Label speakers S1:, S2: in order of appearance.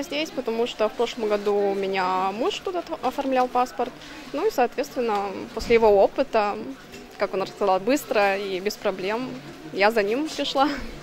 S1: я здесь, потому что в прошлом году у меня муж туда оформлял паспорт. Ну и, соответственно, после его опыта, как он рассказал, быстро и без проблем, я за ним пришла.